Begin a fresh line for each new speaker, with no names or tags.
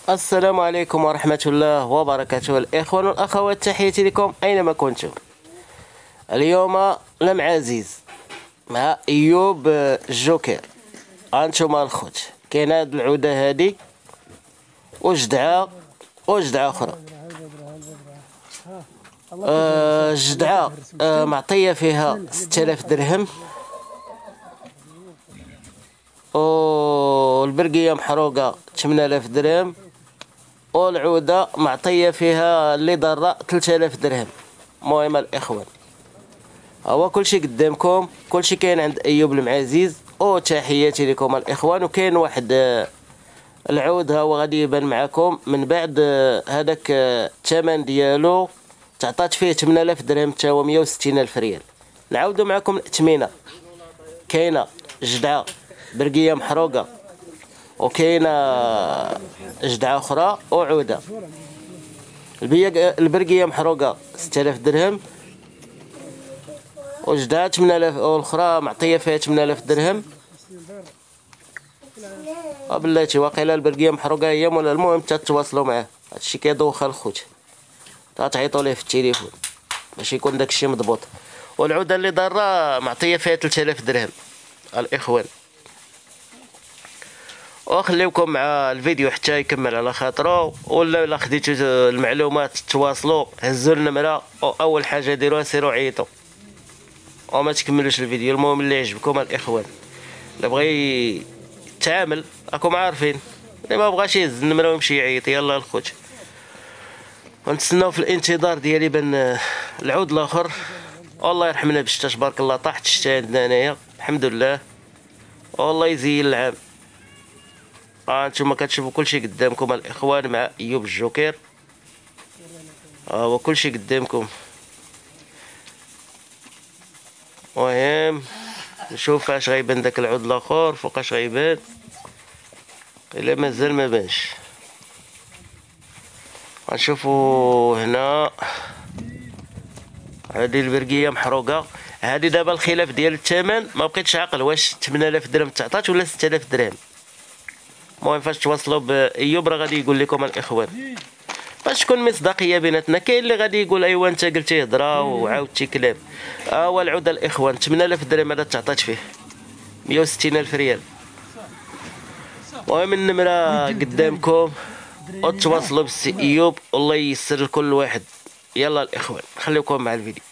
السلام عليكم ورحمة الله وبركاته. الإخوان والأخوات، تحياتي لكم أينما كنتم. اليوم لم عزيز مع أيوب الجوكر. أنتم الخوت، كاين هاد العودة هادي وجدعة أخرى. جدعة معطية فيها 6000 درهم، والبرقية محروقة 8000 درهم، والعودة معطية فيها اللي ضرة 3000 درهم. المهم الإخوان، هو كلشي قدامكم، كلشي كاين عند أيوب المعزيز. تحياتي لكم الإخوان. وكاين واحد العود ها هو غادي يبان معكم من بعد. هذاك الثمن ديالو تعطات فيه 8000 درهم تا هو 160000 ريال. نعاودو معكم الأثمنة. كاينة جدعة برقية محروقة، وكاينة جدعة أخرى وعودة. البرقية محروقة 6000 درهم، وجدعة 8000، والأخرى معطية فيها 8000 درهم. بلاتي واقيلا البرقية محروقة هي ولا. المهم تتواصلوا معاه، هادشي كيدوخ الخوت، تعيطوا ليه في التليفون باش يكون داكشي مضبوط. والعودة اللي ضارة معطية فيها 3000 درهم الإخوان. وخليوكم مع الفيديو حتى يكمل على خاطرو، ولا الا خديتو المعلومات تواصلوا، هزوا النمره، واول حاجه ديروها سيروا عيطوا وما تكملوش الفيديو. المهم اللي يعجبكم الاخوان، اللي بغى يتعامل راكم عارفين، اللي ما بغاش يهز النمره ويمشي يعيط. يلا الخوت، ونتسناو في الانتظار ديالي بان العود الاخر. والله يرحمنا بالشتا، تبارك الله طاحت الشتا عندنا هنايا الحمد لله، والله يزين العام. انتم كتشوفوا كلشي قدامكم الاخوان مع ايوب الجوكر. هو كلشي قدامكم. المهم نشوف اش غيبان داك العود الاخر، فوقاش غيبان، الا مازال ما بانش. غنشوفوا هنا هذه البرقيه محروقه. هذه دابا الخلاف ديال الثمن ما بقيتش عاقل، واش 8000 درهم تعطات ولا 6000 درهم. المهم فاش تواصلوا بايوب راه غادي يقول لكم الاخوان، باش تكون مصداقيه بيناتنا. كاين اللي غادي يقول ايوا انت قلتي هضره وعاودتي كلام. هو العود الاخوان 8000 درهم هذا تعطات فيه 160000 ريال. المهم النمره قدامكم، وتواصلوا بالسي ايوب، والله ييسر لكل واحد. يلا الاخوان خليكم مع الفيديو.